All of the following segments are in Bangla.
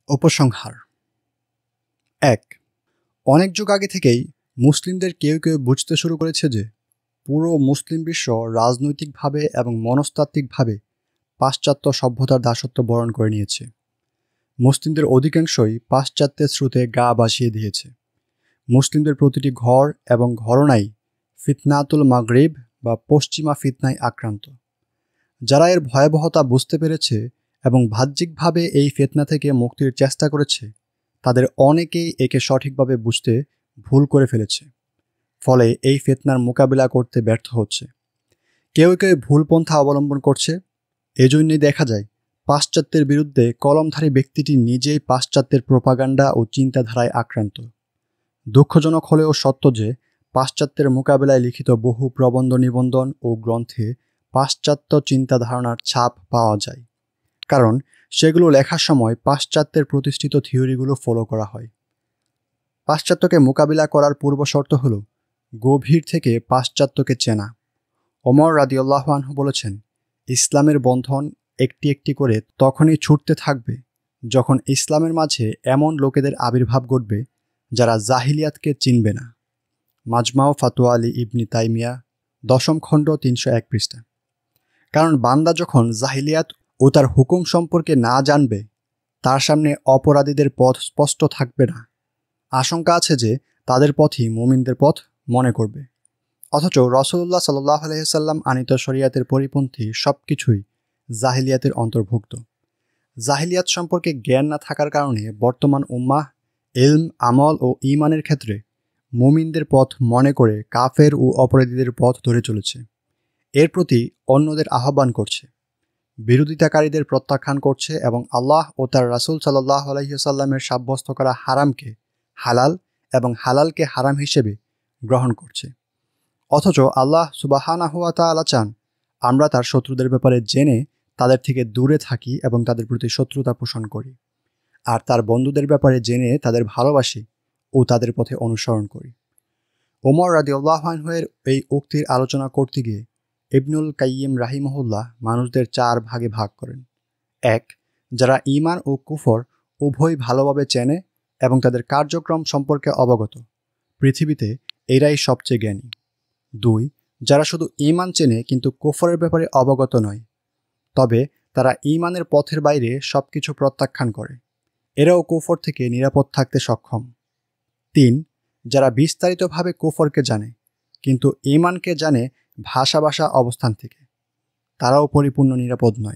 উপসংহার ১. অনেক যুগ আগে থেকেই মুসলিমদের কেউ কেউ বুঝতে শুরু করেছে যে পুরো মুসলিম বিশ্ব রাজনৈতিকভাবে এবং মনস্তাত্ত্বিকভাবে পাশ্চাত্য সভ্যতার দাসত্ব বরণ করে নিয়েছে। মুসলিমদের অধিকাংশই পাশ্চাত্যের স্রোতে গা ভাসিয়ে দিয়েছে। মুসলিমদের প্রতিটি ঘর এবং ঘরনাই ফিতনাতুল মাগরিব বা পশ্চিমা ফিতনায় আক্রান্ত। যারা এর ভয়াবহতা বুঝতে পেরেছে এবং বাহ্যিকভাবে এই ফিতনা থেকে মুক্তির চেষ্টা করেছে, তাদের অনেকেই একে সঠিকভাবে বুঝতে ভুল করে ফেলেছে, ফলে এই ফিতনার মোকাবিলা করতে ব্যর্থ হচ্ছে। কেউ কেউ ভুল পন্থা অবলম্বন করছে। এজন্যই দেখা যায় পাশ্চাত্যের বিরুদ্ধে কলমধারী ব্যক্তিটি নিজেই পাশ্চাত্যের প্রোপাগান্ডা ও চিন্তাধারায় আক্রান্ত। দুঃখজনক হলেও সত্য যে পাশ্চাত্যের মোকাবিলায় লিখিত বহু প্রবন্ধ নিবন্ধন ও গ্রন্থে পাশ্চাত্য চিন্তাধারণার ছাপ পাওয়া যায়, কারণ সেগুলো লেখার সময় পাশ্চাত্যের প্রতিষ্ঠিত থিওরিগুলো ফলো করা হয়। পাশ্চাত্যকে মোকাবিলা করার পূর্বশর্ত হল গভীর থেকে পাশ্চাত্যকে চেনা। ওমর রাদিয়াল্লাহু আনহু বলেছেন, ইসলামের বন্ধন একটি একটি করে তখনই ছুটতে থাকবে যখন ইসলামের মাঝে এমন লোকেদের আবির্ভাব ঘটবে যারা জাহিলিয়াতকে চিনবে না। মাজমাউ ফাতোয়া আলী ইবনি তাইমিয়া 10ম খণ্ড 301 পৃষ্ঠা। কারণ বান্দা যখন জাহিলিয়াত ও তার হুকুম সম্পর্কে না জানবে, তার সামনে অপরাধীদের পথ স্পষ্ট থাকবে না। আশঙ্কা আছে যে তাদের পথই মুমিনদের পথ মনে করবে। অথচ রাসূলুল্লাহ সাল্লাল্লাহু আলাইহি ওয়াসাল্লাম আনিত শরীয়তের পরিপন্থী সবকিছুই জাহিলিয়াতের অন্তর্ভুক্ত। জাহিলিয়াত সম্পর্কে জ্ঞান না থাকার কারণে বর্তমান উম্মাহ ইলম, আমল ও ঈমানের ক্ষেত্রে মুমিনদের পথ মনে করে কাফের ও অপরাধীদের পথ ধরে চলেছে। এর প্রতি অন্যদের আহ্বান করছে, বিরোধিতাকারীদের প্রত্যাখ্যান করছে এবং আল্লাহ ও তার রাসূল সাল্লাল্লাহু আলাইহি ওয়াসাল্লামের সাব্যস্ত করা হারামকে হালাল এবং হালালকে হারাম হিসেবে গ্রহণ করছে। অথচ আল্লাহ সুবহানাহু ওয়া তাআলা চান আমরা তার শত্রুদের ব্যাপারে জেনে তাদের থেকে দূরে থাকি এবং তাদের প্রতি শত্রুতা পোষণ করি, আর তার বন্ধুদের ব্যাপারে জেনে তাদের ভালোবাসি ও তাদের পথে অনুসরণ করি। ওমর রাদিয়াল্লাহু আনহু এর এই উক্তির আলোচনা করতে গিয়ে ইবনুল কাইয়িম রাহিমাহুল্লাহ মানুষদের 4 ভাগে ভাগ করেন। 1. যারা ঈমান ও কুফর উভয় ভালোভাবে চেনে এবং তাদের কার্যক্রম সম্পর্কে অবগত, পৃথিবীতে এরাই সবচেয়ে জ্ঞানী। 2. যারা শুধু ঈমান চেনে কিন্তু কুফরের ব্যাপারে অবগত নয়, তবে তারা ঈমানের পথের বাইরে সবকিছু প্রত্যাখ্যান করে, এরাও কুফর থেকে নিরাপদ থাকতে সক্ষম। 3. যারা বিস্তারিতভাবে কুফরকে জানে কিন্তু ঈমানকে জানে ভাষা অবস্থান থেকে, তারাও পরিপূর্ণ নিরাপদ নয়।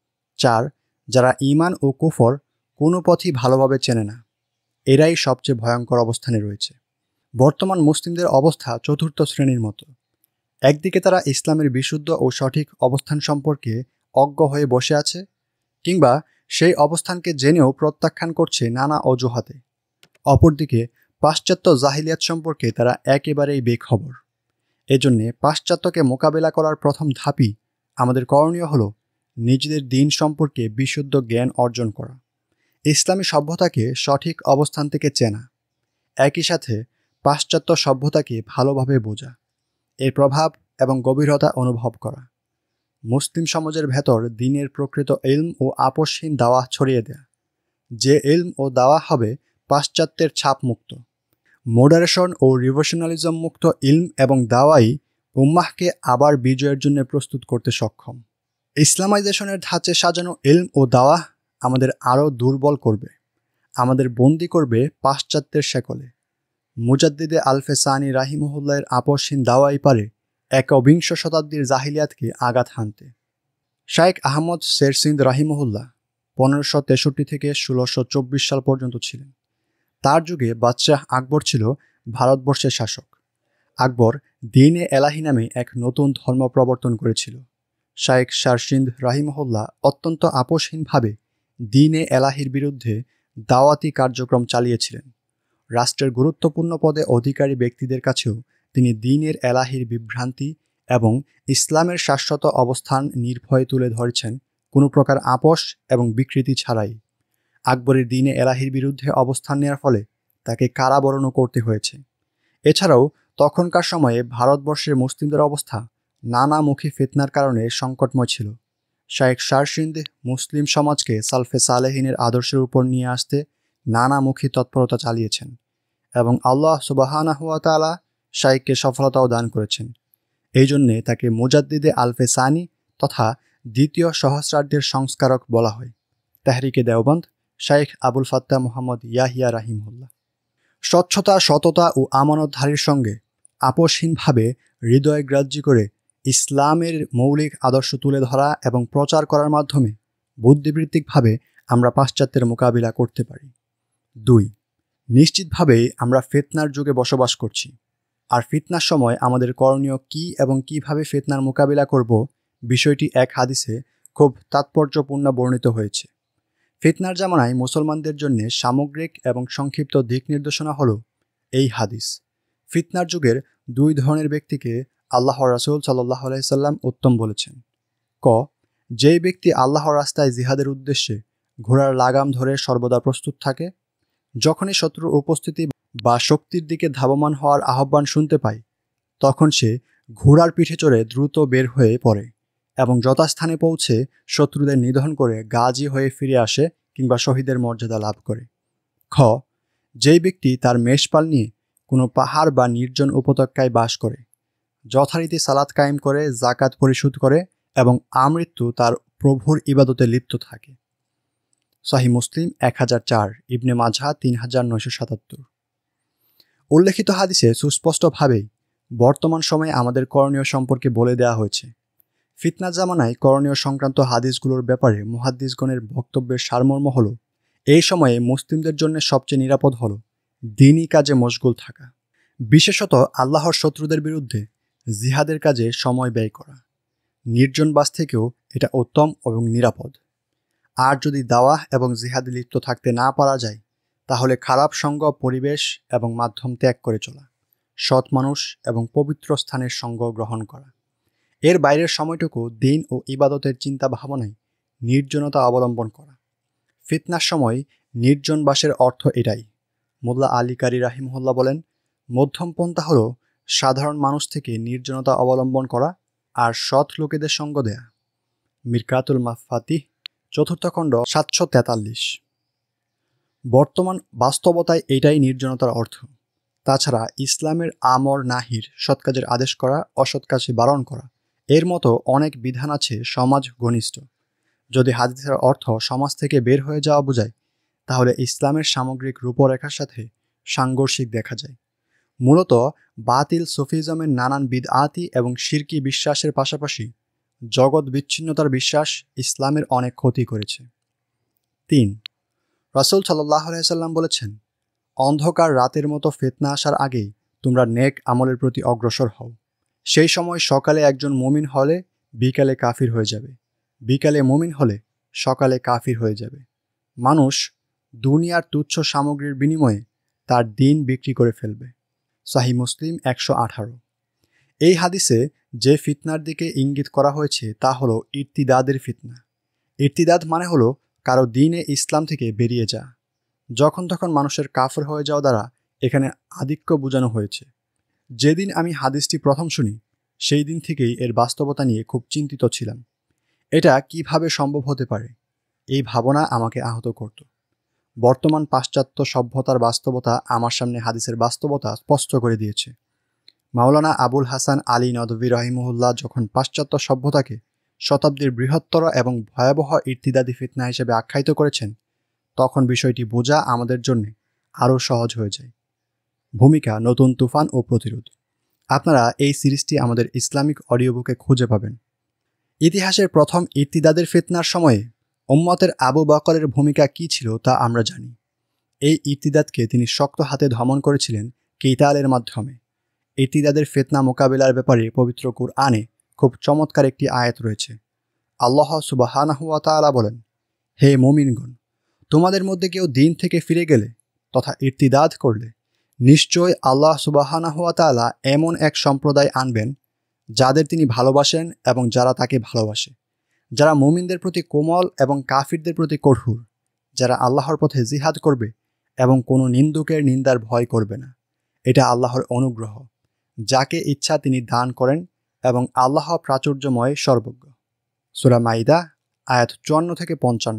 4. যারা ঈমান ও কুফর কোনো পথই ভালোভাবে চেনে না, এরাই সবচেয়ে ভয়ঙ্কর অবস্থানে রয়েছে। বর্তমান মুসলিমদের অবস্থা চতুর্থ শ্রেণীর মতো। একদিকে তারা ইসলামের বিশুদ্ধ ও সঠিক অবস্থান সম্পর্কে অজ্ঞ হয়ে বসে আছে, কিংবা সেই অবস্থানকে জেনেও প্রত্যাখ্যান করছে নানা অজুহাতে। অপরদিকে পাশ্চাত্য জাহিলিয়াত সম্পর্কে তারা একেবারেই বেখবর। এজন্যে পাশ্চাত্যকে মোকাবেলা করার প্রথম ধাপই আমাদের করণীয় হল নিজেদের দিন সম্পর্কে বিশুদ্ধ জ্ঞান অর্জন করা, ইসলামী সভ্যতাকে সঠিক অবস্থান থেকে চেনা, একই সাথে পাশ্চাত্য সভ্যতাকে ভালোভাবে বোঝা, এর প্রভাব এবং গভীরতা অনুভব করা, মুসলিম সমাজের ভেতর দ্বীনের প্রকৃত ইলম ও আপোষহীন দাওয়াহ ছড়িয়ে দেয়া, যে ইলম ও দাওয়াহ হবে পাশ্চাত্যের ছাপ মুক্ত, মডারেশন ও রিভলিউশনালিজম মুক্ত ইলম এবং দাওয়াই উম্মাহকে আবার বিজয়ের জন্য প্রস্তুত করতে সক্ষম। ইসলামাইজেশনের ধাঁচে সাজানো ইলম ও দাওয়াহ আমাদের আরও দুর্বল করবে, আমাদের বন্দী করবে পাশ্চাত্যের শেকলে। মুজাদ্দিদে আল-ফেসানি রাহিমাহুল্লাহের আপোষহীন দাওয়াই পারে একবিংশ শতাব্দীর জাহিলিয়াতকে আঘাত হানতে। শাইখ আহমদ সেরসিন্দ রাহিমাহুল্লাহ 1563 থেকে 1624 সাল পর্যন্ত ছিলেন। তার যুগে বাদশাহ আকবর ছিল ভারতবর্ষের শাসক। আকবর দ্বীনে এলাহি নামে এক নতুন ধর্ম প্রবর্তন করেছিল। শাইখ শারসিন্দ রাহিমাহুল্লাহ অত্যন্ত আপোষহীনভাবে দ্বীনে এলাহির বিরুদ্ধে দাওয়াতি কার্যক্রম চালিয়েছিলেন। রাষ্ট্রের গুরুত্বপূর্ণ পদে অধিকারী ব্যক্তিদের কাছেও তিনি দ্বীনের এলাহির বিভ্রান্তি এবং ইসলামের শাশ্বত অবস্থান নির্ভয়ে তুলে ধরেছেন কোনো প্রকার আপোষ এবং বিকৃতি ছাড়াই। আকবরের দ্বীনে এলাহির বিরুদ্ধে অবস্থান নেওয়ার ফলে তাকে কারাবরণও করতে হয়েছে। এছাড়াও তখনকার সময়ে ভারতবর্ষের মুসলিমদের অবস্থা নানামুখী ফিতনার কারণে সংকটময় ছিল। শাইখ শারশিন্দ মুসলিম সমাজকে সালফে সালেহিনের আদর্শের উপর নিয়ে আসতে নানামুখী তৎপরতা চালিয়েছেন এবং আল্লাহ সুবহানাহু ওয়া তাআলা শাইখকে সফলতাও দান করেছেন। এই জন্যে তাকে মুজাদ্দিদে আলফে সানি তথা দ্বিতীয় সহস্রাব্দের সংস্কারক বলা হয়। তাহরিকে দেওবন্দ, শাইখ আবুল ফাত্তাহ মুহাম্মদ ইয়াহিয়া রাহিমাহুল্লাহ। স্বচ্ছতা, সততা ও আমানতধারীর সঙ্গে আপোষহীনভাবে হৃদয়গ্রাহ্য করে ইসলামের মৌলিক আদর্শ তুলে ধরা এবং প্রচার করার মাধ্যমে বুদ্ধিবৃত্তিকভাবে আমরা পাশ্চাত্যের মোকাবিলা করতে পারি। 2. নিশ্চিতভাবেই আমরা ফিতনার যুগে বসবাস করছি, আর ফিতনার সময় আমাদের করণীয় কী এবং কিভাবে ফিতনার মোকাবিলা করব বিষয়টি এক হাদিসে খুব তাৎপর্যপূর্ণ বর্ণিত হয়েছে। ফিতনার জামানায় মুসলমানদের জন্য সামগ্রিক এবং সংক্ষিপ্ত দিক নির্দেশনা হল এই হাদিস। ফিতনার যুগের 2 ধরনের ব্যক্তিকে আল্লাহর রাসূল সাল্লাল্লাহু আলাইহি সাল্লাম উত্তম বলেছেন। ক, যেই ব্যক্তি আল্লাহর রাস্তায় জিহাদের উদ্দেশ্যে ঘোড়ার লাগাম ধরে সর্বদা প্রস্তুত থাকে, যখনই শত্রুর উপস্থিতি বা শক্তির দিকে ধাবমান হওয়ার আহ্বান শুনতে পায়, তখন সে ঘোড়ার পিঠে চড়ে দ্রুত বের হয়ে পড়ে এবং যথাস্থানে পৌঁছে শত্রুদের নিধন করে গাজী হয়ে ফিরে আসে কিংবা শহীদের মর্যাদা লাভ করে। খ, যেই ব্যক্তি তার মেষপাল নিয়ে কোনো পাহাড় বা নির্জন উপত্যকায় বাস করে, যথারীতি সালাত কায়েম করে, জাকাত পরিশোধ করে এবং আমৃত্যু তার প্রভুর ইবাদতে লিপ্ত থাকে। সহিহ মুসলিম 1004, ইবনে মাজাহ 3977। উল্লেখিত হাদিসে সুস্পষ্টভাবেই বর্তমান সময়ে আমাদের করণীয় সম্পর্কে বলে দেওয়া হয়েছে। ফিতনা জামানায় করণীয় সংক্রান্ত হাদিসগুলোর ব্যাপারে মুহাদ্দিসগণের বক্তব্যের সারমর্ম হল, এই সময়ে মুসলিমদের জন্য সবচেয়ে নিরাপদ হল দ্বীনি কাজে মশগুল থাকা, বিশেষত আল্লাহর শত্রুদের বিরুদ্ধে জিহাদের কাজে সময় ব্যয় করা। নির্জনবাস থেকেও এটা উত্তম এবং নিরাপদ। আর যদি দাওয়াহ এবং জিহাদে লিপ্ত থাকতে না পারা যায়, তাহলে খারাপ সঙ্গ, পরিবেশ এবং মাধ্যম ত্যাগ করে চলা, সৎ মানুষ এবং পবিত্র স্থানের সঙ্গ গ্রহণ করা। এর বাইরের সময়টুকু দিন ও ইবাদতের চিন্তা ভাবনায় নির্জনতা অবলম্বন করা। ফিতনার সময় নির্জনবাসের অর্থ এটাই। মোল্লা আলী কারি রাহিমাহুল্লাহ বলেন, মধ্যম পন্থা হল সাধারণ মানুষ থেকে নির্জনতা অবলম্বন করা আর সৎ লোকেদের সঙ্গ দেয়া। মিরকাতুল মাফাতিহ, 4th খণ্ড, 743। বর্তমান বাস্তবতায় এটাই নির্জনতার অর্থ। তাছাড়া ইসলামের আমর নাহির, সৎ কাজের আদেশ করা, অসৎ কাজে বারণ করা, এর মতো অনেক বিধান আছে সমাজ ঘনিষ্ঠ। যদি হাদিসের অর্থ সমাজ থেকে বের হয়ে যাওয়া বোঝায়, তাহলে ইসলামের সামগ্রিক রূপরেখার সাথে সাংঘর্ষিক দেখা যায়। মূলত বাতিল সুফিজমের নানান বিদআতি এবং শিরকি বিশ্বাসের পাশাপাশি জগৎ বিচ্ছিন্নতার বিশ্বাস ইসলামের অনেক ক্ষতি করেছে। 3. রাসূল সাল্লাল্লাহু আলাইহি সাল্লাম বলেছেন, অন্ধকার রাতের মতো ফিতনা আসার আগেই তোমরা নেক আমলের প্রতি অগ্রসর হও। সেই সময় সকালে একজন মুমিন হলে বিকালে কাফির হয়ে যাবে, বিকালে মুমিন হলে সকালে কাফির হয়ে যাবে। মানুষ দুনিয়ার তুচ্ছ সামগ্রীর বিনিময়ে তার দিন বিক্রি করে ফেলবে। সহিহ মুসলিম 118। এই হাদিসে যে ফিতনার দিকে ইঙ্গিত করা হয়েছে তা হলো ইরতিদাদের ফিতনা। ইরতিদাদ মানে হলো কারো দ্বীনে ইসলাম থেকে বেরিয়ে যাওয়া। যখন তখন মানুষের কাফর হয়ে যাওয়া দ্বারা এখানে আধিক্য বোঝানো হয়েছে। যেদিন আমি হাদিসটি প্রথম শুনি, সেই দিন থেকেই এর বাস্তবতা নিয়ে খুব চিন্তিত ছিলাম। এটা কিভাবে সম্ভব হতে পারে, এই ভাবনা আমাকে আহত করত। বর্তমান পাশ্চাত্য সভ্যতার বাস্তবতা আমার সামনে হাদিসের বাস্তবতা স্পষ্ট করে দিয়েছে। মাওলানা আবুল হাসান আলী নদভী রাহিমাহুল্লাহ যখন পাশ্চাত্য সভ্যতাকে শতাব্দীর বৃহত্তর এবং ভয়াবহ ইরতিদাদি ফিতনা হিসেবে আখ্যায়িত করেছেন, তখন বিষয়টি বোঝা আমাদের জন্য আরও সহজ হয়ে যায়। ভূমিকা, নতুন তুফান ও প্রতিরোধ। আপনারা এই সিরিজটি আমাদের ইসলামিক অডিও বুকে খুঁজে পাবেন। ইতিহাসের প্রথম ইরতিদাদের ফিতনার সময়ে উম্মতের আবু বকরের ভূমিকা কী ছিল তা আমরা জানি। এই ইরতিদাদকে তিনি শক্ত হাতে দমন করেছিলেন কিতালের মাধ্যমে। ইরতিদাদের ফিতনা মোকাবিলার ব্যাপারে পবিত্র কুরআনে খুব চমৎকার একটি আয়াত রয়েছে। আল্লাহ সুবহানাহু ওয়া তাআলা বলেন, হে মুমিনগণ, তোমাদের মধ্যে কেউ দিন থেকে ফিরে গেলে তথা ইরতিদাদ করলে, নিশ্চয় আল্লাহ সুবহানাহু ওয়া তাআলা এমন এক সম্প্রদায় আনবেন যাদের তিনি ভালোবাসেন এবং যারা তাকে ভালোবাসে, যারা মুমিনদের প্রতি কোমল এবং কাফিরদের প্রতি কঠোর, যারা আল্লাহর পথে জিহাদ করবে এবং কোনো নিন্দুকের নিন্দার ভয় করবে না। এটা আল্লাহর অনুগ্রহ, যাকে ইচ্ছা তিনি দান করেন এবং আল্লাহ প্রাচুর্যময় সর্বজ্ঞ। সূরা মাইদা আয়াত 54 থেকে 55।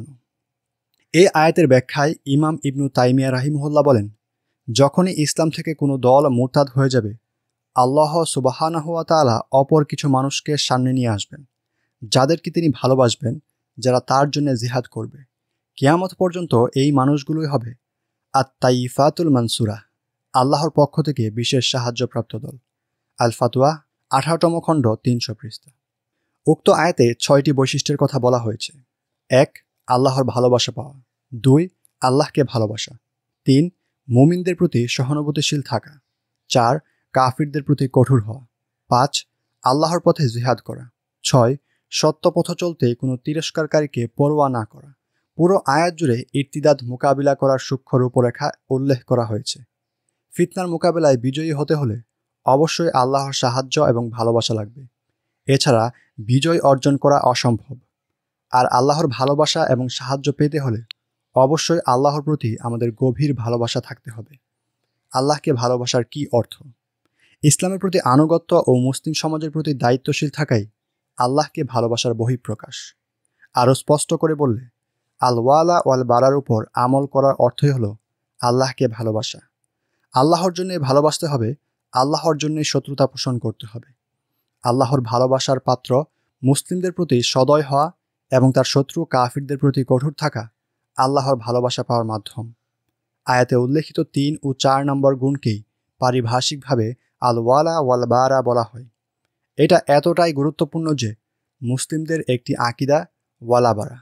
এই আয়াতের ব্যাখ্যায় ইমাম ইবনু তাইমিয়া রাহিমাহুল্লাহ বলেন, যখনই ইসলাম থেকে কোনো দল মুরতাদ হয়ে যাবে, আল্লাহ সুবহানাহু ওয়া তাআলা অপর কিছু মানুষকে সামনে নিয়ে আসবেন, যাদেরকে তিনি ভালোবাসবেন, যারা তার জন্য জিহাদ করবে। কিয়ামত পর্যন্ত এই মানুষগুলোই হবে আত-তাইফাতুল মানসুরা, আল্লাহর পক্ষ থেকে বিশেষ সাহায্যপ্রাপ্ত দল। আল ফাতোয়া 18তম খণ্ড 300 পৃষ্ঠা। উক্ত আয়াতে 6টি বৈশিষ্ট্যের কথা বলা হয়েছে। 1. আল্লাহর ভালোবাসা পাওয়া। 2. আল্লাহকে ভালোবাসা। 3. মুমিনদের প্রতি সহানুভূতিশীল থাকা। 4. কাফিরদের প্রতি কঠোর হওয়া। 5. আল্লাহর পথে জিহাদ করা। 6. সত্য পথ চলতে কোনো তিরস্কারকারীকে পরোয়া না করা। পুরো আয়াত জুড়ে ইরতিদাদ মোকাবিলা করার সূক্ষ্ম রূপরেখা উল্লেখ করা হয়েছে। ফিতনার মোকাবেলায় বিজয়ী হতে হলে অবশ্যই আল্লাহর সাহায্য এবং ভালোবাসা লাগবে, এছাড়া বিজয় অর্জন করা অসম্ভব। আর আল্লাহর ভালোবাসা এবং সাহায্য পেতে হলে অবশ্যই আল্লাহর প্রতি আমাদের গভীর ভালোবাসা থাকতে হবে। আল্লাহকে ভালোবাসার কি অর্থ? ইসলামের প্রতি আনুগত্য ও মুসলিম সমাজের প্রতি দায়িত্বশীল থাকাই আল্লাহকে ভালোবাসার বহিঃপ্রকাশ। আরও স্পষ্ট করে বললে, আল ওয়ালা ওয়াল বারার উপর আমল করার অর্থই হলো আল্লাহকে ভালোবাসা। আল্লাহর জন্যে ভালোবাসতে হবে, আল্লাহর জন্যই শত্রুতা পোষণ করতে হবে। আল্লাহর ভালোবাসার পাত্র মুসলিমদের প্রতি সদয় হওয়া এবং তার শত্রু কাফিরদের প্রতি কঠোর থাকা আল্লাহর ভালোবাসা পাওয়ার মাধ্যম। আয়াতে উল্লেখিত 3 ও 4 নম্বর গুণকেই পারিভাষিকভাবে আল ওয়ালা ওয়াল বারা বলা হয়। এটা এতটাই গুরুত্বপূর্ণ যে মুসলিমদের একটি আকিদা ওয়ালা বারা।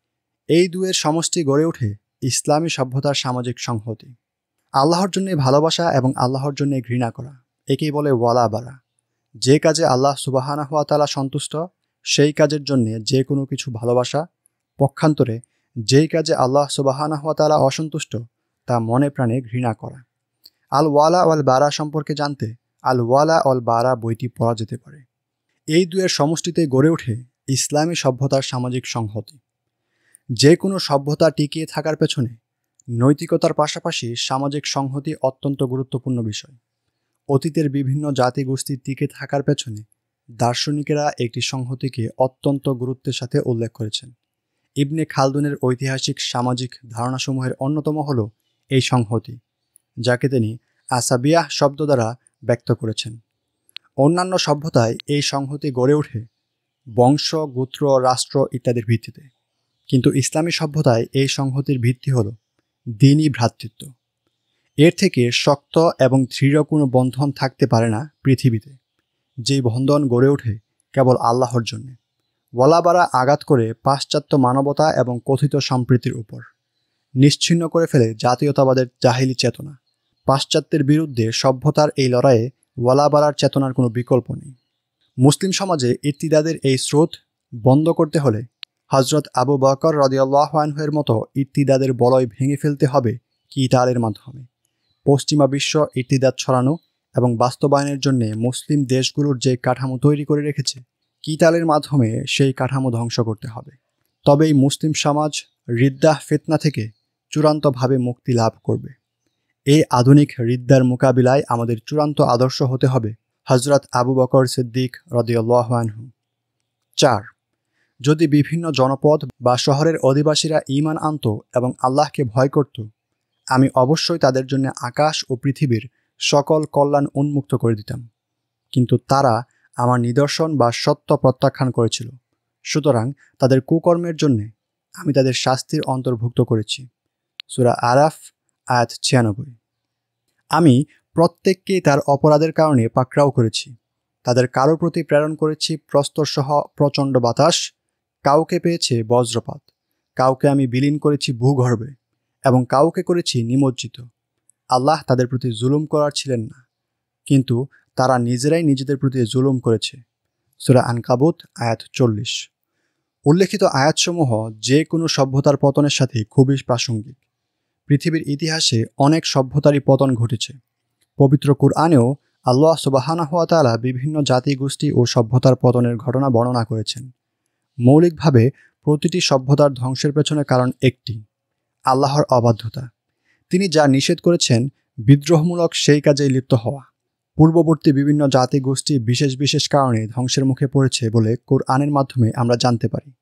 এই দুয়ের সমষ্টি গড়ে ওঠে ইসলামী সভ্যতার সামাজিক সংহতি। আল্লাহর জন্য ভালোবাসা এবং আল্লাহর জন্য ঘৃণা করা, একেই বলে ওয়ালা বারা। যে কাজে আল্লাহ সুবহানাহু ওয়া তাআলা সন্তুষ্ট সেই কাজের জন্য যে কোনো কিছু ভালোবাসা, পক্ষান্তরে যেই কাজে আল্লাহ সুবহানাহু ওয়া তাআলা অসন্তুষ্ট তা মনে প্রাণে ঘৃণা করা। আল ওয়ালা ওয়াল বারা সম্পর্কে জানতে আল ওয়ালা ওয়াল বারা বইটি পড়া যেতে পারে। এই দুয়ের সমষ্টিতে গড়ে ওঠে ইসলামী সভ্যতার সামাজিক সংহতি। যে কোনো সভ্যতা টিকিয়ে থাকার পেছনে নৈতিকতার পাশাপাশি সামাজিক সংহতি অত্যন্ত গুরুত্বপূর্ণ বিষয়। অতীতের বিভিন্ন জাতিগোষ্ঠী টিকে থাকার পেছনে দার্শনিকেরা একটি সংহতিকে অত্যন্ত গুরুত্বের সাথে উল্লেখ করেছেন। ইবনে খালদুনের ঐতিহাসিক সামাজিক ধারণাসমূহের অন্যতম হল এই সংহতি, যাকে তিনি আসাবিয়াহ শব্দ দ্বারা ব্যক্ত করেছেন। অন্যান্য সভ্যতায় এই সংহতি গড়ে ওঠে বংশ, গোত্র, রাষ্ট্র ইত্যাদির ভিত্তিতে, কিন্তু ইসলামী সভ্যতায় এই সংহতির ভিত্তি হল দ্বীনি ভ্রাতৃত্ব। এর থেকে শক্ত এবং দৃঢ় কোনো বন্ধন থাকতে পারে না পৃথিবীতে, যেই বন্ধন গড়ে ওঠে কেবল আল্লাহর জন্যে। ওয়ালাবারা আঘাত করে পাশ্চাত্য মানবতা এবং কথিত সম্প্রীতির উপর, নিশ্চিহ্ন করে ফেলে জাতীয়তাবাদের জাহিলি চেতনা। পাশ্চাত্যের বিরুদ্ধে সভ্যতার এই লড়াইয়ে ওয়ালাবারার চেতনার কোনো বিকল্প নেই। মুসলিম সমাজে ইরতিদাদের এই স্রোত বন্ধ করতে হলে হযরত আবু বকর রাদিয়াল্লাহু আনহু-এর মতো ইরতিদাদের বলয় ভেঙে ফেলতে হবে কিতালের মাধ্যমে। পশ্চিমা বিশ্ব ইরতিদাদ ছড়ানো এবং বাস্তবায়নের জন্য মুসলিম দেশগুলোর যে কাঠামো তৈরি করে রেখেছে, কিতালের মাধ্যমে সেই কাঠামো ধ্বংস করতে হবে। তবেই মুসলিম সমাজ রিদ্দাহ ফিতনা থেকে চূড়ান্তভাবে মুক্তি লাভ করবে। এই আধুনিক রিদ্দার মোকাবিলায় আমাদের চূড়ান্ত আদর্শ হতে হবে হযরত আবু বকর সিদ্দিক রাদিয়াল্লাহু আনহু। 4. যদি বিভিন্ন জনপদ বা শহরের অধিবাসীরা ঈমান আনত এবং আল্লাহকে ভয় করত, আমি অবশ্যই তাদের জন্য আকাশ ও পৃথিবীর সকল কল্যাণ উন্মুক্ত করে দিতাম। কিন্তু তারা আমার নিদর্শন বা সত্য প্রত্যাখ্যান করেছিল, সুতরাং তাদের কুকর্মের জন্য আমি তাদের শাস্তির অন্তর্ভুক্ত করেছি। সূরা আরাফ আয়াত 96। আমি প্রত্যেককেই তার অপরাধের কারণে পাকড়াও করেছি। তাদের কারো প্রতি প্রেরণ করেছি প্রস্তরসহ প্রচণ্ড বাতাস, কাউকে পেয়েছে বজ্রপাত, কাউকে আমি বিলীন করেছি ভূগর্ভে এবং কাউকে করেছি নিমজ্জিত। আল্লাহ তাদের প্রতি জুলুম করার ছিলেন না, কিন্তু তারা নিজেরাই নিজেদের প্রতি জুলুম করেছে। সূরা আনকাবুত আয়াত 40। উল্লেখিত আয়াতসমূহ যে কোনো সভ্যতার পতনের সাথে খুবই প্রাসঙ্গিক। পৃথিবীর ইতিহাসে অনেক সভ্যতারই পতন ঘটেছে। পবিত্র কুরআনেও আল্লাহ সুবহানাহু ওয়া তাআলা বিভিন্ন জাতিগোষ্ঠী ও সভ্যতার পতনের ঘটনা বর্ণনা করেছেন। মৌলিকভাবে প্রতিটি সভ্যতার ধ্বংসের পেছনে কারণ একটি, আল্লাহর অবাধ্যতা। তিনি যা নিষেধ করেছেন বিদ্রোহমূলক সেই কাজেই লিপ্ত হওয়া। পূর্ববর্তী বিভিন্ন জাতিগোষ্ঠী বিশেষ বিশেষ কারণে ধ্বংসের মুখে পড়েছে বলে কুরআনের মাধ্যমে আমরা জানতে পারি।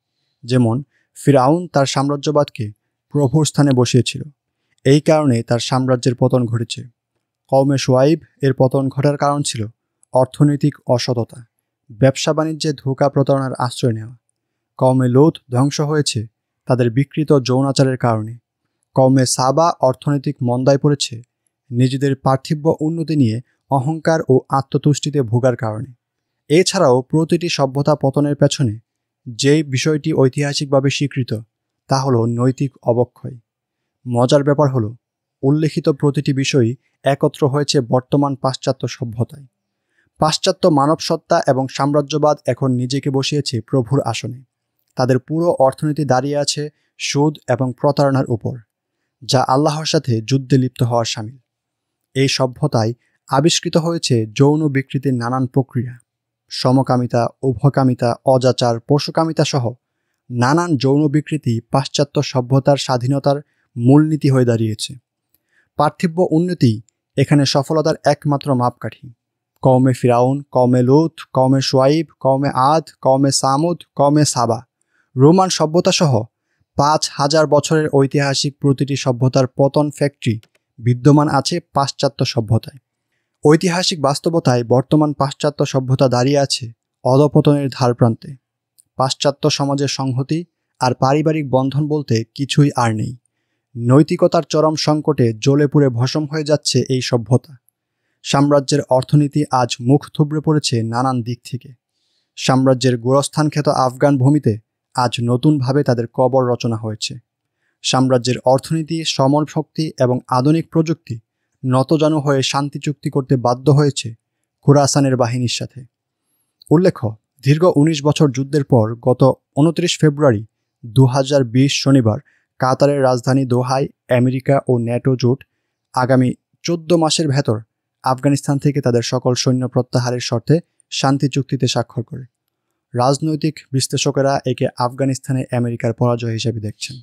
যেমন ফিরআউন তার সাম্রাজ্যবাদকে প্রভুর স্থানে বসিয়েছিল, এই কারণে তার সাম্রাজ্যের পতন ঘটেছে। কওমে শুআইব এর পতন ঘটার কারণ ছিল অর্থনৈতিক অসততা, ব্যবসা বাণিজ্যে ধোঁকা প্রতারণার আশ্রয় নেওয়া। কওমে লূত ধ্বংস হয়েছে তাদের বিকৃত যৌনাচারের কারণে। কওমে সাবা অর্থনৈতিক মন্দায় পড়েছে নিজেদের পার্থিব উন্নতি নিয়ে অহংকার ও আত্মতুষ্টিতে ভোগার কারণে। এছাড়াও প্রতিটি সভ্যতা পতনের পেছনে যেই বিষয়টি ঐতিহাসিকভাবে স্বীকৃত তা হলো নৈতিক অবক্ষয়। মজার ব্যাপার হলো উল্লেখিত প্রতিটি বিষয়ই একত্র হয়েছে বর্তমান পাশ্চাত্য সভ্যতায়। পাশ্চাত্য মানবসত্তা এবং সাম্রাজ্যবাদ এখন নিজেকে বসিয়েছে প্রভুর আসনে। তাদের পুরো অর্থনীতি দাঁড়িয়ে আছে সুদ এবং প্রতারণার উপর, যা আল্লাহর সাথে যুদ্ধে লিপ্ত হওয়ার শামিল। এই সভ্যতায় আবিষ্কৃত হয়েছে যৌন বিকৃতির নানান প্রক্রিয়া, সমকামিতা, উভকামিতা, অজাচার, পশুকামিতা সহ নানান যৌন বিকৃতি পাশ্চাত্য সভ্যতার স্বাধীনতার মূলনীতি হয়ে দাঁড়িয়েছে। পার্থিব উন্নতি এখানে সফলতার একমাত্র মাপকাঠি। কওমে ফিরাউন, কওমে লূত, কওমে শুআইব, কওমে আদ, কওমে সামুদ, কওমে সাবা, রোমান সভ্যতা সহ 5000 বছরের ঐতিহাসিক প্রতিটি সভ্যতার পতন ফ্যাক্টরি বিদ্যমান আছে পাশ্চাত্য সভ্যতায়। ঐতিহাসিক বাস্তবতায় বর্তমান পাশ্চাত্য সভ্যতা দাঁড়িয়ে আছে অধঃপতনের ধারপ্রান্তে। পাশ্চাত্য সমাজের সংহতি আর পারিবারিক বন্ধন বলতে কিছুই আর নেই। নৈতিকতার চরম সংকটে জ্বলে পুড়ে ভস্ম হয়ে যাচ্ছে এই সভ্যতা। সাম্রাজ্যের অর্থনীতি আজ মুখ থুবড়ে পড়েছে নানান দিক থেকে। সাম্রাজ্যের গোরস্থান খ্যাত আফগান ভূমিতে আজ নতুনভাবে তাদের কবর রচনা হয়েছে। সাম্রাজ্যের অর্থনীতি, সমর শক্তি এবং আধুনিক প্রযুক্তি নতজানু হয়ে শান্তি চুক্তি করতে বাধ্য হয়েছে খুরাসানের বাহিনীর সাথে। উল্লেখ্য, দীর্ঘ 19 বছর যুদ্ধের পর গত 29 ফেব্রুয়ারি 2020 শনিবার কাতারের রাজধানী দোহায় আমেরিকা ও ন্যাটো জোট আগামী 14 মাসের ভেতর আফগানিস্তান থেকে তাদের সকল সৈন্য প্রত্যাহারের শর্তে শান্তি চুক্তিতে স্বাক্ষর করে। রাজনৈতিক বিশ্লেষকেরা একে আফগানিস্তানে আমেরিকার পরাজয় হিসেবে দেখছেন।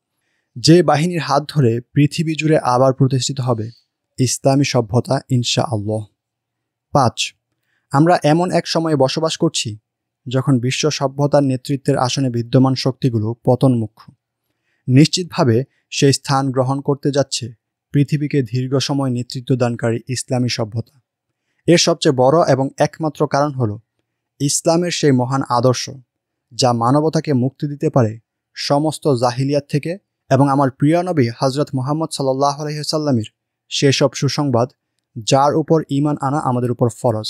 যে বাহিনীর হাত ধরে পৃথিবী জুড়ে আবার প্রতিষ্ঠিত হবে ইসলামী সভ্যতা ইনশাআল্লাহ। 5. আমরা এমন এক সময়ে বসবাস করছি যখন বিশ্ব সভ্যতার নেতৃত্বের আসনে বিদ্যমান শক্তিগুলো পতনমুখ। নিশ্চিতভাবে সেই স্থান গ্রহণ করতে যাচ্ছে পৃথিবীকে দীর্ঘ সময় নেতৃত্ব দানকারী ইসলামী সভ্যতা। এর সবচেয়ে বড় এবং একমাত্র কারণ হলো ইসলামের সেই মহান আদর্শ যা মানবতাকে মুক্তি দিতে পারে সমস্ত জাহিলিয়াত থেকে, এবং আমার প্রিয় নবী হযরত মুহাম্মদ সাল্লাল্লাহু আলাইহি ওয়াসাল্লামের সেসব সুসংবাদ যার উপর ঈমান আনা আমাদের উপর ফরজ।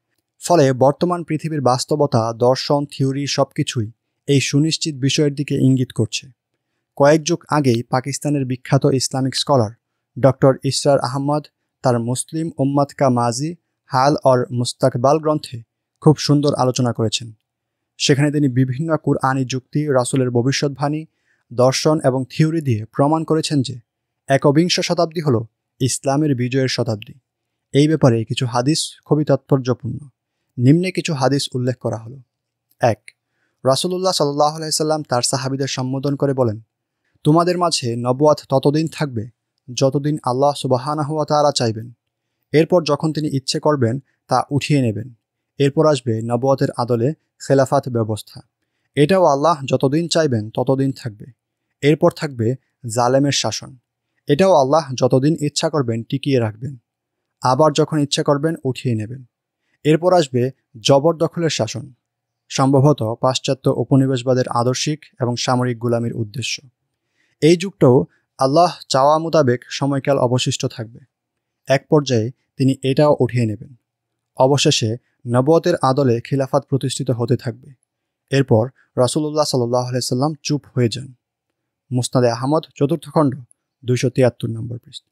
ফলে বর্তমান পৃথিবীর বাস্তবতা, দর্শন, থিওরি সবকিছুই এই সুনিশ্চিত বিষয়ের দিকে ইঙ্গিত করছে। কয়েক যুগ আগেই পাকিস্তানের বিখ্যাত Islamic scholar doctor Israr Ahmad তার মুসলিম উম্মত কা মাজি হাল और মুস্তাকবাল গ্রন্থে খুব সুন্দর আলোচনা করেছেন। সেখানে তিনি বিভিন্ন কুরআনী যুক্তি, রাসূলের ভবিষ্যৎবাণী, দর্শন এবং থিওরি দিয়ে প্রমাণ করেছেন যে একবিংশ শতাব্দী হলো ইসলামের বিজয়ের শতাব্দী। এই ব্যাপারে কিছু হাদিস খুবই তাৎপর্যপূর্ণ। নিম্নে কিছু হাদিস উল্লেখ করা হলো। 1. রাসূলুল্লাহ সাল্লাল্লাহু আলাইহি সাল্লাম তার সাহাবীদের সম্বোধন করে বলেন, তোমাদের মাঝে নবুয়াত ততদিন থাকবে যতদিন আল্লাহ সুবহানাহু ওয়া তাআলা চাইবেন। এরপর যখন তিনি ইচ্ছে করবেন তা উঠিয়ে নেবেন। এরপর আসবে নবুয়াতের আদলে খেলাফাত ব্যবস্থা। এটাও আল্লাহ যতদিন চাইবেন ততদিন থাকবে। এরপর থাকবে জালেমের শাসন। এটাও আল্লাহ যতদিন ইচ্ছা করবেন টিকিয়ে রাখবেন। আবার যখন ইচ্ছা করবেন উঠিয়ে নেবেন। এরপর আসবে জবরদখলের শাসন, সম্ভবত পাশ্চাত্য উপনিবেশবাদের আদর্শিক এবং সামরিক গোলামির উদ্দেশ্য। এই যুগটাও আল্লাহ চাওয়া মোতাবেক সময়কাল অবশিষ্ট থাকবে। এক পর্যায়ে তিনি এটাও উঠিয়ে নেবেন। অবশেষে নবুয়তের আদলে খিলাফাত প্রতিষ্ঠিত হতে থাকবে। এরপর রাসূলুল্লাহ সাল্লাল্লাহু আলাইহি সাল্লাম চুপ হয়ে যান। মুসনাদে আহমদ, 4th খণ্ড, 273 নম্বর পৃষ্ঠা।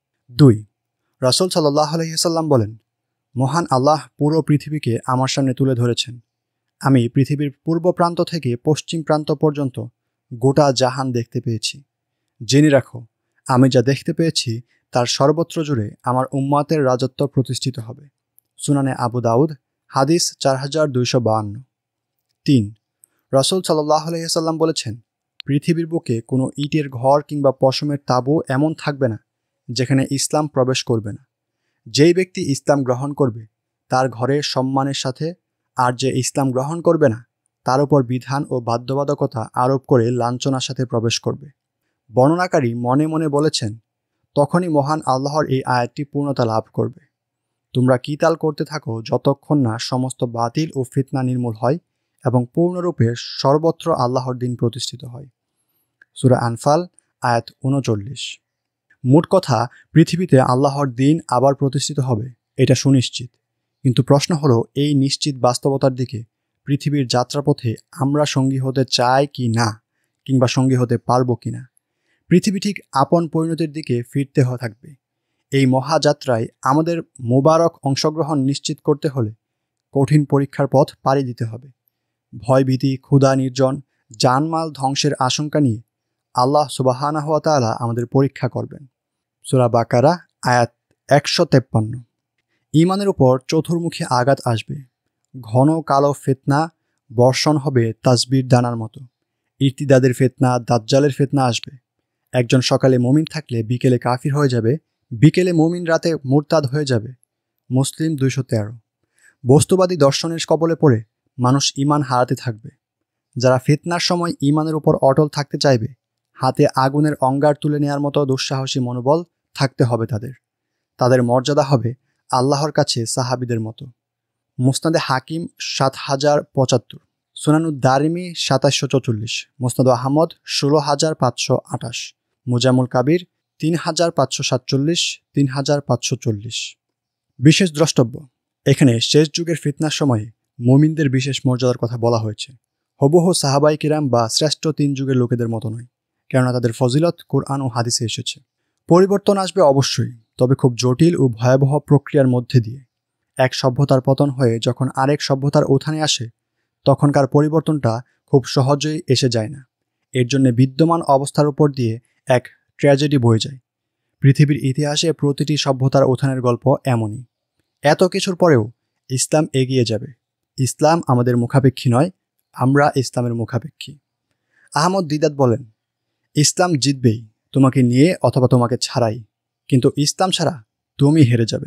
2. রাসূল সাল্লাল্লাহু আলাইহি সাল্লাম বলেন, মহান আল্লাহ পুরো পৃথিবীকে আমার সামনে তুলে ধরেছেন। আমি পৃথিবীর পূর্ব প্রান্ত থেকে পশ্চিম প্রান্ত পর্যন্ত গোটা জাহান দেখতে পেয়েছি। জেনে রাখো, আমি যা দেখতে পেয়েছি তার সর্বত্র জুড়ে আমার উম্মাতের রাজত্ব প্রতিষ্ঠিত হবে। সুনানে আবু দাউদ, হাদিস 4252। 3. রাসূল সাল্লাল্লাহু আলাইহি সাল্লাম বলেছেন, পৃথিবীর বুকে কোনো ইটের ঘর কিংবা পশমের তাঁবু এমন থাকবে না যেখানে ইসলাম প্রবেশ করবে না। যেই ব্যক্তি ইসলাম গ্রহণ করবে তার ঘরে সম্মানের সাথে, আর যে ইসলাম গ্রহণ করবে না তার উপর বিধান ও বাধ্যবাধকতা আরোপ করে লাঞ্ছনার সাথে প্রবেশ করবে। বর্ণনাকারী মনে মনে বলেছেন, তখনই মহান আল্লাহর এই আয়াতটি পূর্ণতা লাভ করবে। তোমরা কিতাল করতে থাকো যতক্ষণ না সমস্ত বাতিল ও ফিতনা নির্মূল হয় এবং পূর্ণরূপে সর্বত্র আল্লাহর দিন প্রতিষ্ঠিত হয়। সূরা আনফাল আয়াত ৩৯। মোট কথা, পৃথিবীতে আল্লাহর দিন আবার প্রতিষ্ঠিত হবে এটা সুনিশ্চিত। কিন্তু প্রশ্ন হলো, এই নিশ্চিত বাস্তবতার দিকে পৃথিবীর যাত্রাপথে আমরা সঙ্গী হতে চাই কি না, কিংবা সঙ্গী হতে পারবো কিনা। পৃথিবী ঠিক আপন পরিণতির দিকে ফিরতে থাকবে। এই মহাযাত্রায় আমাদের মোবারক অংশগ্রহণ নিশ্চিত করতে হলে কঠিন পরীক্ষার পথ পাড়ি দিতে হবে। ভয়ভীতি, ক্ষুধা, নির্জন, জানমাল ধ্বংসের আশঙ্কা নিয়ে আল্লাহ সুবহানাহু ওয়া তাআলা আমাদের পরীক্ষা করবেন। সূরা বাকারা আয়াত ১৫৩। ঈমানের উপর চতুর্মুখী আঘাত আসবে। ঘন কালো ফিতনা বর্ষণ হবে তাসবির দানার মতো। ইরতিদাদের ফিতনা, দাজ্জালের ফিতনা আসবে। একজন সকালে মুমিন থাকলে বিকেলে কাফির হয়ে যাবে, বিকেলে মুমিন রাতে মুরতাদ হয়ে যাবে। মুসলিম ২১৩। বস্তুবাদী দর্শনের কবলে পড়ে মানুষ ঈমান হারাতে থাকবে। যারা ফিতনার সময় ঈমানের উপর অটল থাকতে চাইবে, হাতে আগুনের অঙ্গার তুলে নেওয়ার মতো দুঃসাহসী মনোবল থাকতে হবে তাদের মর্যাদা হবে আল্লাহর কাছে সাহাবীদের মতো। মুসনাদে হাকিম ৭০৭৫, সুনানুদ দারিমি ২৭৪৪, মুসনাদ আহমদ ১৬৫২৮, মুজামুল কাবির ৩৫৪৭, ৩৫৪০। বিশেষ দ্রষ্টব্য, এখানে শেষ যুগের ফিতনার সময়ে মুমিনদের বিশেষ মর্যাদার কথা বলা হয়েছে। হুবহু সাহাবায়ে কিরাম বা শ্রেষ্ঠ ৩ যুগের লোকেদের মতো নয়, কেননা তাদের ফজিলত কোরআন ও হাদিসে এসেছে। পরিবর্তন আসবে অবশ্যই, তবে খুব জটিল ও ভয়াবহ প্রক্রিয়ার মধ্যে দিয়ে। এক সভ্যতার পতন হয়ে যখন আরেক সভ্যতার উত্থানে আসে, তখনকার পরিবর্তনটা খুব সহজেই এসে যায় না। এর জন্য বিদ্যমান অবস্থার উপর দিয়ে এক ট্র্যাজেডি বয়ে যায়। পৃথিবীর ইতিহাসে প্রতিটি সভ্যতার উত্থানের গল্প এমনই। এত কিছুর পরেও ইসলাম এগিয়ে যাবে। ইসলাম আমাদের মুখাপেক্ষী নয়, আমরা ইসলামের মুখাপেক্ষী। আহমদ দিদাত বলেন, ইসলাম জিতবেই, তোমাকে নিয়ে অথবা তোমাকে ছাড়াই, কিন্তু ইসলাম ছাড়া তুমি হেরে যাবে।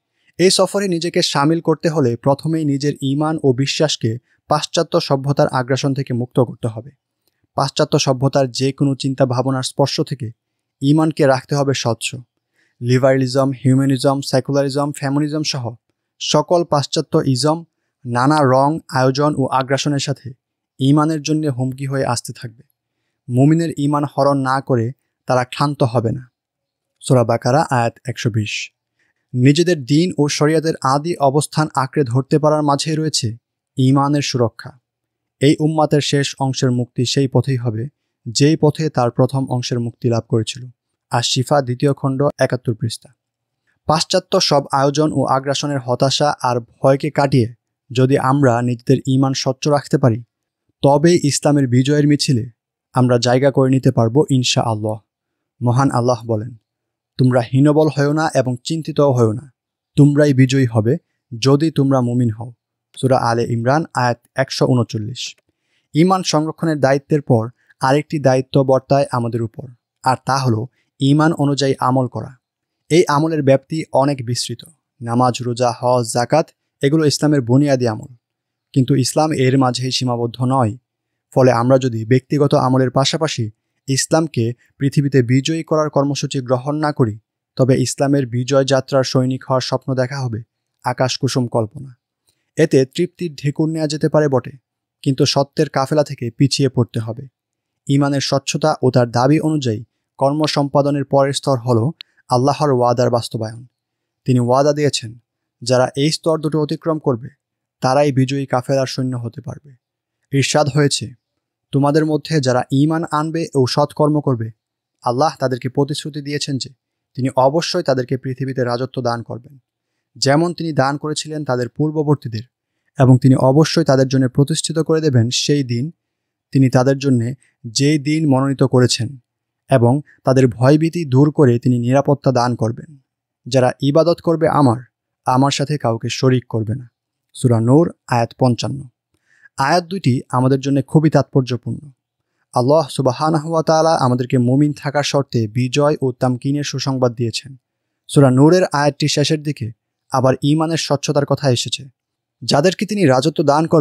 এই সফরে নিজেকে সামিল করতে হলে প্রথমেই নিজের ঈমান ও বিশ্বাসকে পাশ্চাত্য সভ্যতার আগ্রাসন থেকে মুক্ত করতে হবে। পাশ্চাত্য সভ্যতার যে কোনো চিন্তা ভাবনার স্পর্শ থেকে ঈমানকে রাখতে হবে স্বচ্ছ। লিবারেলিজম, হিউম্যানিজম, সেকুলারিজম, ফ্যামিনিজম সহ সকল পাশ্চাত্য ইজম নানা রং, আয়োজন ও আগ্রাসনের সাথে ঈমানের জন্য হুমকি হয়ে আসতে থাকবে। মুমিনের ঈমান হরণ না করে তারা ক্ষান্ত হবে না। সূরা বাকারা আয়াত ১২০। নিজেদের দিন ও শরিয়তের আদি অবস্থান আঁকড়ে ধরতে পারার মাঝে রয়েছে ঈমানের সুরক্ষা। এই উম্মাতের শেষ অংশের মুক্তি সেই পথেই হবে যেই পথে তার প্রথম অংশের মুক্তি লাভ করেছিল। আর শিফা ২য় খণ্ড ৭১ পৃষ্ঠা। পাশ্চাত্য সব আয়োজন ও আগ্রাসনের হতাশা আর ভয়কে কাটিয়ে যদি আমরা নিজেদের ঈমান স্বচ্ছ রাখতে পারি, তবেই ইসলামের বিজয়ের মিছিলে আমরা জায়গা করে নিতে পারবো ইনশাআল্লাহ। মহান আল্লাহ বলেন, তোমরা হীনবল হও না এবং চিন্তিতও হও না, তোমরাই বিজয়ী হবে যদি তোমরা মুমিন হও। সূরা আলে ইমরান আয়াত ১৩৯। ঈমান সংরক্ষণের দায়িত্বের পর আরেকটি দায়িত্ব বর্তায় আমাদের উপর, আর তা হলো ঈমান অনুযায়ী আমল করা। এই আমলের ব্যাপ্তি অনেক বিস্তৃত। নামাজ, রোজা, হজ, যাকাত এগুলো ইসলামের বুনিয়াদি আমল, কিন্তু ইসলাম এর মাঝেই সীমাবদ্ধ নয়। ফলে আমরা যদি ব্যক্তিগত আমলের পাশাপাশি ইসলামকে পৃথিবীতে বিজয়ী করার কর্মসূচি গ্রহণ না করি, তবে ইসলামের বিজয় যাত্রার সৈনিক হওয়ার স্বপ্ন দেখা হবে আকাশকুসুম কল্পনা। এতে তৃপ্তির ঢেকুর নেওয়া যেতে পারে বটে, কিন্তু সত্যের কাফেলা থেকে পিছিয়ে পড়তে হবে। ঈমানের স্বচ্ছতা ও তার দাবি অনুযায়ী কর্ম সম্পাদনের পরের স্তর হল আল্লাহর ওয়াদার বাস্তবায়ন। তিনি ওয়াদা দিয়েছেন, যারা এই স্তর দুটো অতিক্রম করবে তারাই বিজয়ী কাফেলার সৈন্য হতে পারবে। ইরশাদ হয়েছে, তোমাদের মধ্যে যারা ঈমান আনবে ও সৎকর্ম করবে, আল্লাহ তাদেরকে প্রতিশ্রুতি দিয়েছেন যে তিনি অবশ্যই তাদেরকে পৃথিবীতে রাজত্ব দান করবেন, যেমন তিনি দান করেছিলেন তাদের পূর্ববর্তীদের, এবং তিনি অবশ্যই তাদের জন্য প্রতিষ্ঠিত করে দেবেন সেই দিন তিনি তাদের জন্য যেই দিন মনোনীত করেছেন, এবং তাদের ভয়ভীতি দূর করে তিনি নিরাপত্তা দান করবেন। যারা ইবাদত করবে আমার সাথে কাউকে শরিক করবে না। সূরা নূর আয়াত ৫৫। আয়াত দুইটি আমাদের জন্য খুবই তাৎপর্যপূর্ণ। আল্লাহ সুবহানাহু ওয়া তাআলা আমাদেরকে মুমিন থাকার শর্তে বিজয় ও তামকিনের সুসংবাদ দিয়েছেন। সূরা নূরের আয়াতটি শেষের দিকে আবার ঈমানের স্বচ্ছতার কথা এসেছে। যাদেরকে তিনি রাজত্ব দান করবেন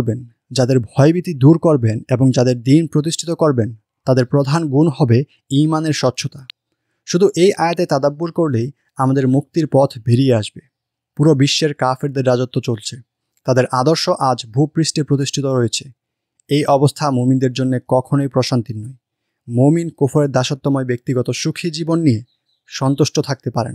যাদের ভয়ভীতি দূর করবেন এবং যাদের দ্বীন প্রতিষ্ঠিত করবেন তাদের প্রধান গুণ হবে ঈমানের স্বচ্ছতা। শুধু এই আয়াতে তাদাব্বুর করলেই আমাদের মুক্তির পথ বেরিয়ে আসবে। পুরো বিশ্বের কাফেরদের রাজত্ব চলছে, তাদের আদর্শ আজ ভূপৃষ্ঠে প্রতিষ্ঠিত রয়েছে। এই অবস্থা মুমিনদের জন্য কখনোই প্রশান্তির নয়। মুমিন কুফরের দাসত্বময় ব্যক্তিগত সুখী জীবন নিয়ে সন্তুষ্ট থাকতে পারে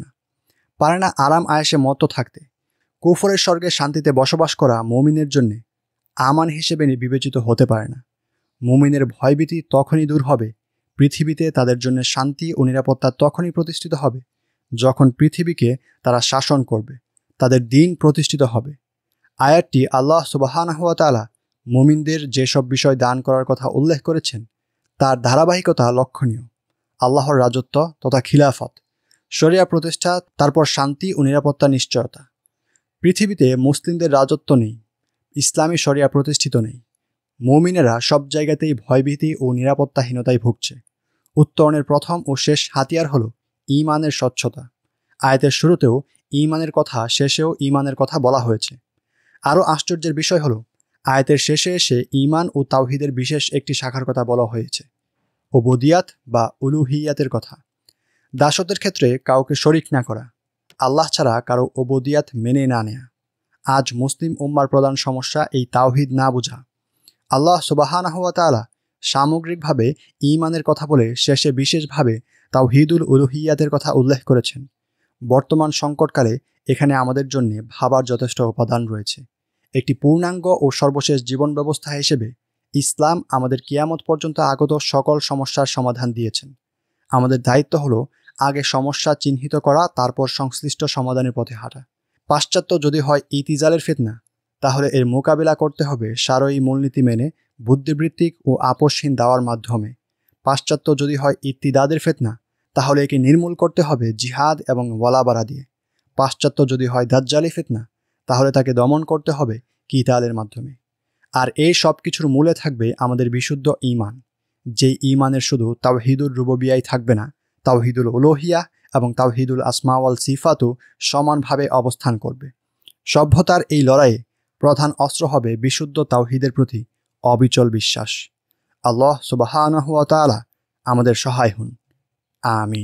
না আরাম আয়েশে মত্ত থাকতে। কুফরের স্বর্গে শান্তিতে বসবাস করা মুমিনের জন্য আমান হিসেবে বিবেচিত হতে পারে না। মুমিনের ভয়ভীতি তখনই দূর হবে, পৃথিবীতে তাদের জন্য শান্তি ও নিরাপত্তা তখনই প্রতিষ্ঠিত হবে যখন পৃথিবীকে তারা শাসন করবে, তাদের দ্বীন প্রতিষ্ঠিত হবে। আয়াতটি আল্লাহ সুবহানাহু ওয়া তাআলা মুমিনদের যেসব বিষয় দান করার কথা উল্লেখ করেছেন তার ধারাবাহিকতা লক্ষণীয়। আল্লাহর রাজত্ব তথা খিলাফত, শরিয়া প্রতিষ্ঠা, তারপর শান্তি ও নিরাপত্তা নিশ্চয়তা। পৃথিবীতে মুসলিমদের রাজত্ব নেই, ইসলামী শরিয়া প্রতিষ্ঠিত নেই। মুমিনেরা সব জায়গাতেই ভয়ভীতি ও নিরাপত্তাহীনতায় ভুগছে। উত্তরণের প্রথম ও শেষ হাতিয়ার হল ঈমানের স্বচ্ছতা। আয়াতের শুরুতেও ঈমানের কথা, শেষেও ঈমানের কথা বলা হয়েছে। আরও আশ্চর্যের বিষয় হল আয়াতের শেষে এসে ঈমান ও তাওহীদের বিশেষ একটি শাখার কথা বলা হয়েছে, উবুদিয়াত বা উলুহিয়াতের কথা। দাসত্বের ক্ষেত্রে কাউকে শরিক না করা, আল্লাহ ছাড়া কারো উবুদিয়াত মেনে না নেয়া। আজ মুসলিম উম্মার প্রধান সমস্যা এই তাওহীদ না বোঝা। আল্লাহ সুবহানাহু ওয়া তাআলা সামগ্রিকভাবে ঈমানের কথা বলে শেষে বিশেষভাবে তাওহীদুল উলুহিয়াতের কথা উল্লেখ করেছেন। বর্তমান সংকটকালে এখানে আমাদের জন্য ভাবার যথেষ্ট উপাদান রয়েছে। একটি পূর্ণাঙ্গ ও সর্বশেষ জীবন ব্যবস্থা হিসেবে ইসলাম আমাদের কিয়ামত পর্যন্ত আগত সকল সমস্যার সমাধান দিয়েছেন। আমাদের দায়িত্ব হলো আগে সমস্যা চিহ্নিত করা, তারপর সংশ্লিষ্ট সমাধানের পথে হাঁটা। পাশ্চাত্য যদি হয় ইতিজালের ফিতনা, তাহলে এর মোকাবিলা করতে হবে সারয়ী মূলনীতি মেনে, বুদ্ধিবৃত্তিক ও আপোষহীন দাওয়ার মাধ্যমে। পাশ্চাত্য যদি হয় ইত্তিদাদের ফিতনা, তাহলে একে নির্মূল করতে হবে জিহাদ এবং ওয়ালাবারা দিয়ে। পাশ্চাত্য যদি হয় দাজ্জালি ফিতনা, তাহলে তাকে দমন করতে হবে কিতালের মাধ্যমে। আর এই সব কিছুর মূলে থাকবে আমাদের বিশুদ্ধ ঈমান, যেই ঈমানের শুধু তাওহীদুর রুবুবিয়াই থাকবে না, তাওহীদুল উলুহিয়া এবং তাওহীদুল আসমা ওয়াল সিফাতও সমানভাবে অবস্থান করবে। সভ্যতার এই লড়াইয়ে প্রধান অস্ত্র হবে বিশুদ্ধ তাওহীদের প্রতি অবিচল বিশ্বাস। আল্লাহ সুবহানাহু ওয়া তাআলা আমাদের সহায় হন। আমিন।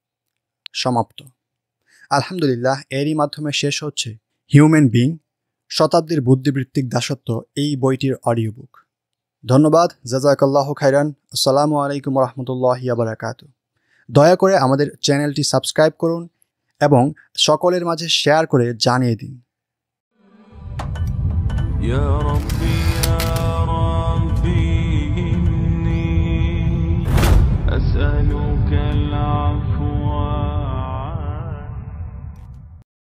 সমাপ্ত। আলহামদুলিল্লাহ, এরই মাধ্যমে শেষ হচ্ছে হিউম্যান বিং শতাব্দীর বুদ্ধিবৃত্তিক দাসত্ব এই বইটির অডিও বুক। ধন্যবাদ। জাযাকাল্লাহু খাইরান। আসসালামু আলাইকুম ওয়া রাহমাতুল্লাহি ওয়া বারাকাতুহু। দয়া করে আমাদের চ্যানেলটি সাবস্ক্রাইব করুন এবং সকলের মাঝে শেয়ার করে জানিয়ে দিন।